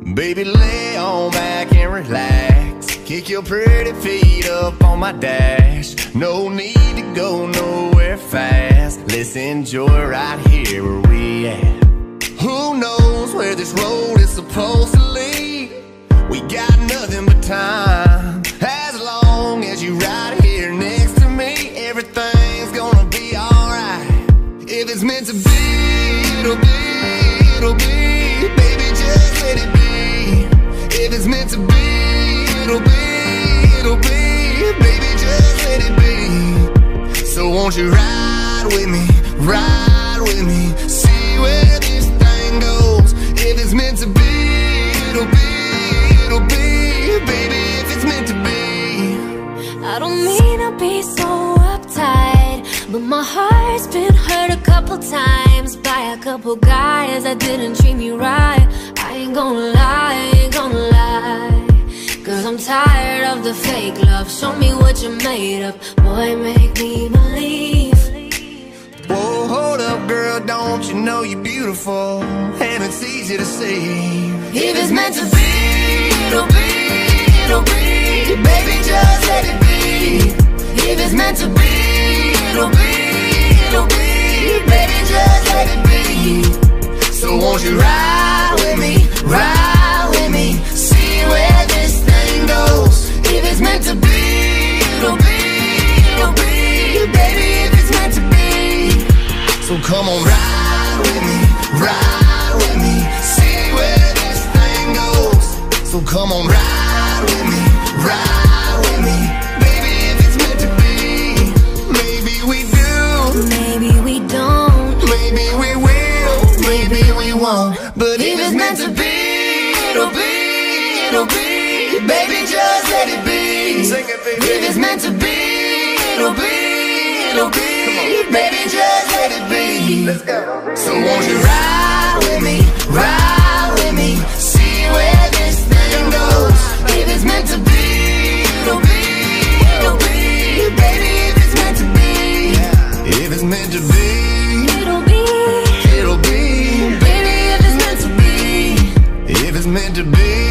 Baby, lay on back and relax. Kick your pretty feet up on my dash. No need to go nowhere fast. Let's enjoy right here where we at. Who knows where this road is supposed to lead? We got nothing but time. As long as you right here next to me, everything's gonna be alright. If it's meant to be, it'll be, it'll be. Baby, just let it be. If it's meant to be, it'll be, it'll be. Baby, just let it be. So won't you ride with me, ride with me, see where this thing goes. If it's meant to be, it'll be, it'll be. Baby, if it's meant to be. I don't mean to be so uptight, but my heart's been hurt a couple times by a couple guys that didn't treat me right. I ain't gonna lie, I ain't gonna lie, 'cause I'm tired of the fake love. Show me what you're made of, boy, make me believe. Whoa, hold up, girl, don't you know you're beautiful? And it's easy to see. If it's meant to be, it'll be, it'll be. Baby, just let it be. If it's meant to be, it'll be, it'll be. Baby, just let it be. So won't you ride with me, ride with me, see where this thing goes. If it's meant to be, it'll be, it'll be. Baby, if it's meant to be. So come on, ride with me, ride with me, see where this thing goes. So come on, ride with me, ride with me. Baby, if it's meant to be, maybe we do, maybe we don't, maybe we will, maybe we won't. But if it's meant to be, it'll be, it'll be. Baby, just let it be. Sing it, baby. If it's meant to be, it'll be, it'll be. Baby, just let it be. Let's go. So won't you ride with me, ride with me, see where this thing goes. If it's meant to be, it'll be, it'll be. Baby, if it's meant to be, If it's meant to be, it'll be, it'll be. baby, if it's meant to be. If it's meant to be,